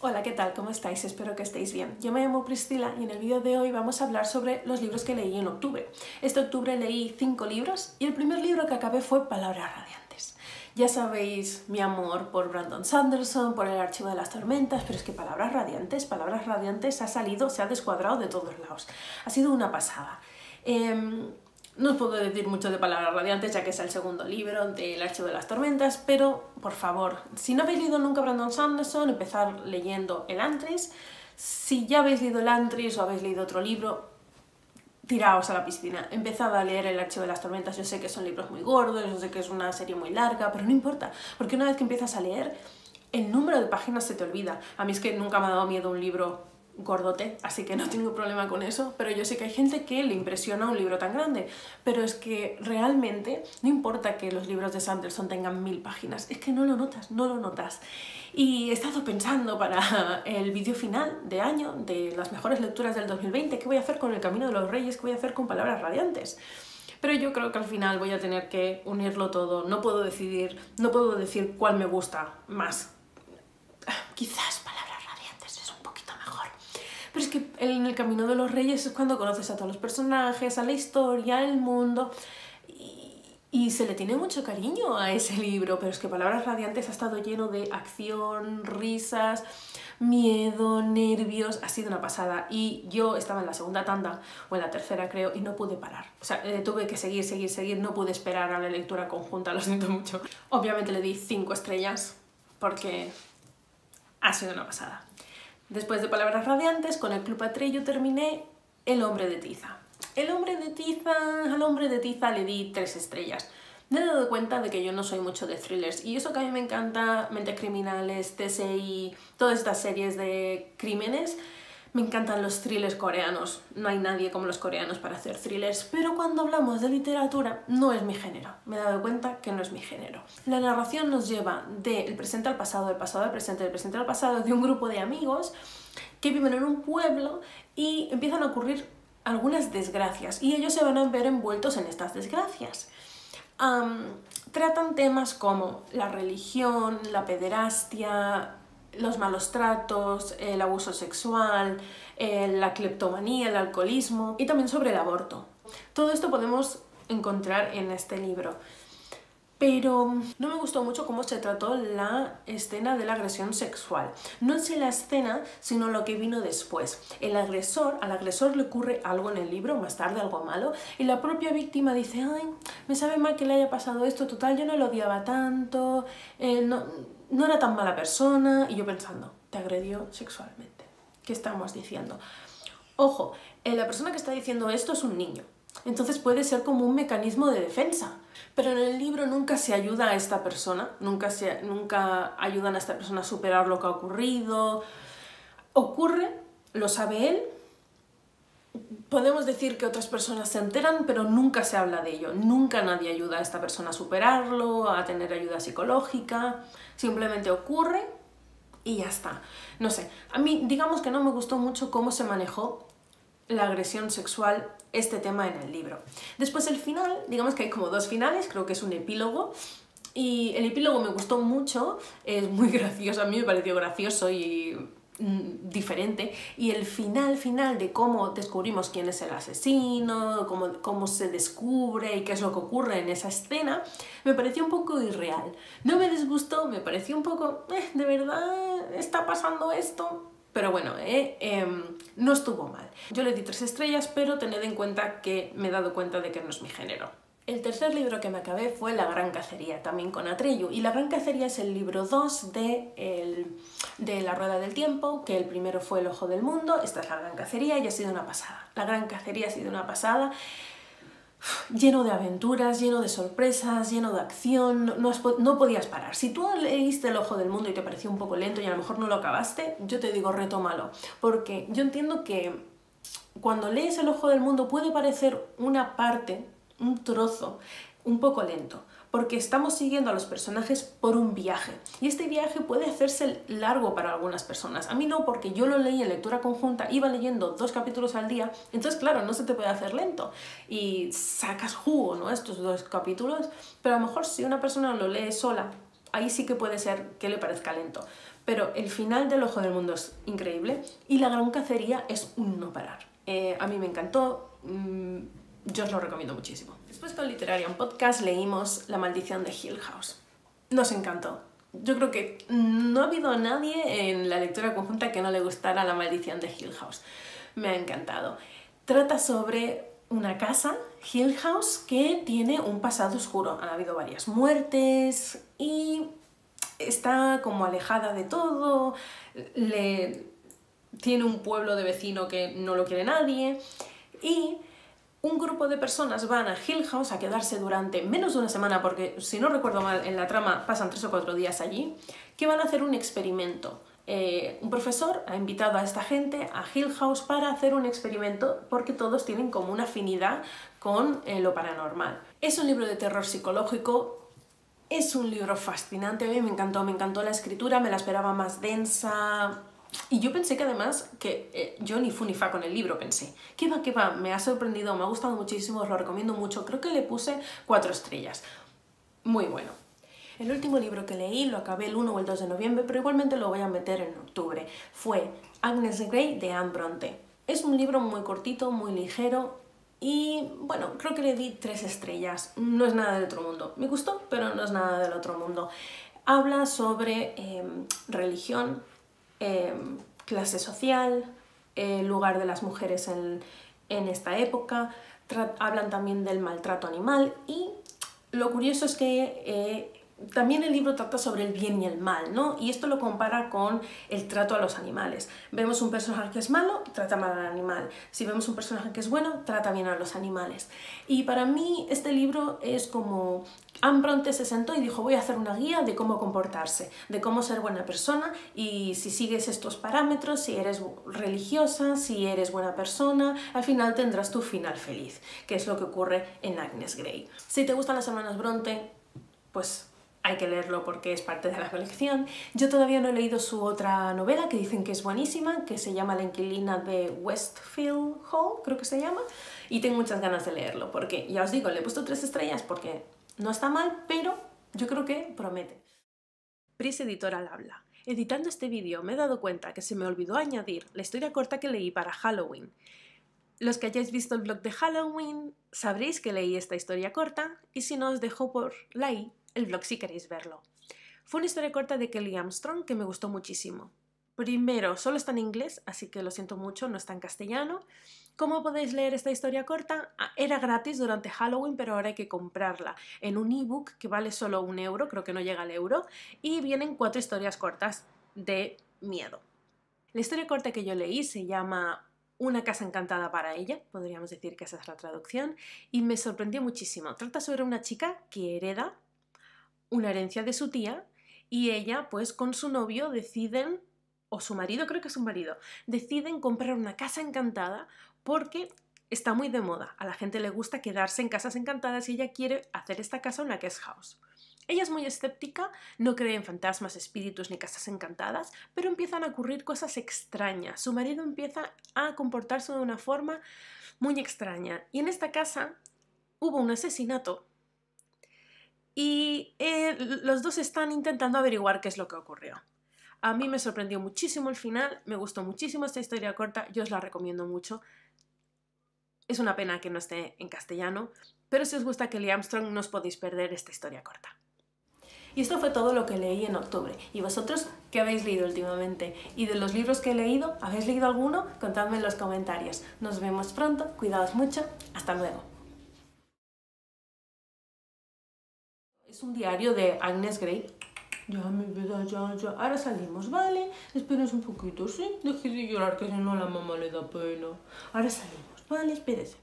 Hola, ¿qué tal? ¿Cómo estáis? Espero que estéis bien. Yo me llamo Priscila y en el vídeo de hoy vamos a hablar sobre los libros que leí en octubre. Este octubre leí 5 libros y el primer libro que acabé fue Palabras Radiantes. Ya sabéis mi amor por Brandon Sanderson, por El Archivo de las Tormentas, pero es que Palabras Radiantes ha salido, se ha descuadrado de todos lados. Ha sido una pasada. No os puedo decir mucho de Palabras Radiantes, ya que es el segundo libro del Archivo de las Tormentas, pero, por favor, si no habéis leído nunca Brandon Sanderson, empezar leyendo Elantris. Si ya habéis leído Elantris o habéis leído otro libro, tiraos a la piscina. Empezad a leer El Archivo de las Tormentas. Yo sé que son libros muy gordos, yo sé que es una serie muy larga, pero no importa, porque una vez que empiezas a leer, el número de páginas se te olvida. A mí es que nunca me ha dado miedo un libro gordote, así que no tengo problema con eso, pero yo sé que hay gente que le impresiona un libro tan grande, pero es que realmente no importa que los libros de Sanderson tengan 1000 páginas, es que no lo notas. Y he estado pensando para el vídeo final de año, de las mejores lecturas del 2020, qué voy a hacer con El Camino de los Reyes, qué voy a hacer con Palabras Radiantes. Pero yo creo que al final voy a tener que unirlo todo, no puedo decir cuál me gusta más. Quizás Palabras Radiantes es un poquito mejor. Pero es que en El Camino de los Reyes es cuando conoces a todos los personajes, a la historia, al mundo, y se le tiene mucho cariño a ese libro, pero es que Palabras Radiantes ha estado lleno de acción, risas, miedo, nervios, ha sido una pasada. Y yo estaba en la segunda tanda, o en la tercera creo, y no pude parar. O sea, tuve que seguir, no pude esperar a la lectura conjunta, lo siento mucho. Obviamente le di 5 estrellas, porque ha sido una pasada. Después de Palabras Radiantes, con el Club Atreyu terminé El Hombre de Tiza. Al Hombre de Tiza le di 3 estrellas. Me he dado cuenta de que yo no soy mucho de thrillers, y eso que a mí me encanta, Mentes Criminales, TSI, todas estas series de crímenes. Me encantan los thrillers coreanos, no hay nadie como los coreanos para hacer thrillers, pero cuando hablamos de literatura no es mi género, me he dado cuenta que no es mi género. La narración nos lleva del presente al pasado, del pasado al presente, del presente al pasado, de un grupo de amigos que viven en un pueblo y empiezan a ocurrir algunas desgracias y ellos se van a ver envueltos en estas desgracias. Tratan temas como la religión, la pederastia, los malos tratos, el abuso sexual, la cleptomanía, el alcoholismo y también sobre el aborto. Todo esto podemos encontrar en este libro. Pero no me gustó mucho cómo se trató la escena de la agresión sexual. No es la escena, sino lo que vino después. Al agresor le ocurre algo en el libro, más tarde algo malo, y la propia víctima dice, ay, me sabe mal que le haya pasado esto, total, yo no lo odiaba tanto, no era tan mala persona, y yo pensando, te agredió sexualmente. ¿Qué estamos diciendo? Ojo, la persona que está diciendo esto es un niño. Entonces puede ser como un mecanismo de defensa. Pero en el libro nunca se ayuda a esta persona, nunca ayudan a esta persona a superar lo que ha ocurrido. Ocurre, lo sabe él, podemos decir que otras personas se enteran, pero nunca se habla de ello. Nunca nadie ayuda a esta persona a superarlo, a tener ayuda psicológica. Simplemente ocurre y ya está. No sé, a mí digamos que no me gustó mucho cómo se manejó la agresión sexual, este tema en el libro. Después el final, digamos que hay como 2 finales, creo que es un epílogo, y el epílogo me gustó mucho, es muy gracioso, a mí me pareció gracioso y diferente, y el final de cómo descubrimos quién es el asesino, cómo se descubre y qué es lo que ocurre en esa escena, me pareció un poco irreal. No me disgustó, me pareció un poco, ¿de verdad está pasando esto? Pero bueno, no estuvo mal. Yo le di 3 estrellas, pero tened en cuenta que me he dado cuenta de que no es mi género. El tercer libro que me acabé fue La Gran Cacería, también con Atreyu. Y La Gran Cacería es el libro 2 de La Rueda del Tiempo, que el primero fue El Ojo del Mundo, esta es La Gran Cacería y ha sido una pasada. La Gran Cacería ha sido una pasada. Lleno de aventuras, lleno de sorpresas, lleno de acción, no podías parar. Si tú leíste El Ojo del Mundo y te pareció un poco lento y a lo mejor no lo acabaste, yo te digo, retómalo. Porque yo entiendo que cuando lees El Ojo del Mundo puede parecer una parte, un trozo, un poco lento, porque estamos siguiendo a los personajes por un viaje, y este viaje puede hacerse largo para algunas personas. A mí no, porque yo lo leí en lectura conjunta, iba leyendo 2 capítulos al día, entonces claro, no se te puede hacer lento, y sacas jugo, ¿no?, estos 2 capítulos, pero a lo mejor si una persona lo lee sola, ahí sí que puede ser que le parezca lento. Pero el final del Ojo del Mundo es increíble y La Gran Cacería es un no parar. A mí me encantó, yo os lo recomiendo muchísimo. Después con Literarian Podcast leímos La Maldición de Hill House. Nos encantó. Yo creo que no ha habido nadie en la lectura conjunta que no le gustara La Maldición de Hill House. Me ha encantado. Trata sobre una casa, Hill House, que tiene un pasado oscuro. Han habido varias muertes y está como alejada de todo, tiene un pueblo de vecino que no lo quiere nadie y un grupo de personas van a Hill House a quedarse durante menos de una semana, porque si no recuerdo mal en la trama pasan 3 o 4 días allí, que van a hacer un experimento. Un profesor ha invitado a esta gente a Hill House para hacer un experimento porque todos tienen como una afinidad con lo paranormal. Es un libro de terror psicológico. Es un libro fascinante, a mí me encantó la escritura, me la esperaba más densa y yo pensé que además que yo ni fu ni fa con el libro, pensé. ¿Qué va? Me ha sorprendido, me ha gustado muchísimo, os lo recomiendo mucho, creo que le puse 4 estrellas. Muy bueno. El último libro que leí lo acabé el 1 o el 2 de noviembre, pero igualmente lo voy a meter en octubre. Fue Agnes Grey de Anne Bronte. Es un libro muy cortito, muy ligero, y bueno, creo que le di 3 estrellas. No es nada del otro mundo. Me gustó, pero no es nada del otro mundo. Habla sobre religión, clase social, lugar de las mujeres en esta época. Hablan también del maltrato animal y lo curioso es que también el libro trata sobre el bien y el mal, ¿no? Y esto lo compara con el trato a los animales. Vemos un personaje que es malo, trata mal al animal. Si vemos un personaje que es bueno, trata bien a los animales. Y para mí este libro es como Anne Bronte se sentó y dijo: voy a hacer una guía de cómo comportarse, de cómo ser buena persona, y si sigues estos parámetros, si eres religiosa, si eres buena persona, al final tendrás tu final feliz, que es lo que ocurre en Agnes Grey. Si te gustan las hermanas Bronte, pues hay que leerlo porque es parte de la colección. Yo todavía no he leído su otra novela, que dicen que es buenísima, que se llama La inquilina de Westfield Hall, creo que se llama, y tengo muchas ganas de leerlo, porque ya os digo, le he puesto 3 estrellas porque no está mal, pero yo creo que promete. Pris Editorial habla. Editando este vídeo me he dado cuenta que se me olvidó añadir la historia corta que leí para Halloween. Los que hayáis visto el blog de Halloween sabréis que leí esta historia corta, y si no, os dejo por ahí el blog si queréis verlo. Fue una historia corta de Kelly Armstrong que me gustó muchísimo. Primero, solo está en inglés, así que lo siento mucho, no está en castellano. ¿Cómo podéis leer esta historia corta? Era gratis durante Halloween, pero ahora hay que comprarla en un ebook que vale solo 1 euro, creo que no llega al euro, y vienen 4 historias cortas de miedo. La historia corta que yo leí se llama Una casa encantada para ella, podríamos decir que esa es la traducción, y me sorprendió muchísimo. Trata sobre una chica que hereda una herencia de su tía y ella, pues con su novio deciden, o su marido, creo que es su marido, deciden comprar una casa encantada porque está muy de moda. A la gente le gusta quedarse en casas encantadas y ella quiere hacer esta casa una guest house. Ella es muy escéptica, no cree en fantasmas, espíritus ni casas encantadas, pero empiezan a ocurrir cosas extrañas. Su marido empieza a comportarse de una forma muy extraña y en esta casa hubo un asesinato y los dos están intentando averiguar qué es lo que ocurrió. A mí me sorprendió muchísimo el final, me gustó muchísimo esta historia corta, yo os la recomiendo mucho. Es una pena que no esté en castellano, pero si os gusta Kelly Armstrong no os podéis perder esta historia corta. Y esto fue todo lo que leí en octubre. ¿Y vosotros qué habéis leído últimamente? Y de los libros que he leído, ¿habéis leído alguno? Contadme en los comentarios. Nos vemos pronto, cuidaos mucho, hasta luego. Es un diario de Agnes Grey. Ya, mi vida, ya. Ahora salimos, ¿vale? Espérense un poquito, ¿sí? Deje de llorar, que si no a la mamá le da pena. Ahora salimos, ¿vale? Espérense.